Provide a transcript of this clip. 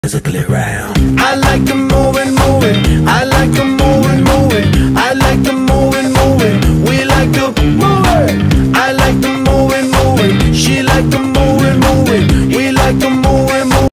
physically round. I like to move it, move it. I like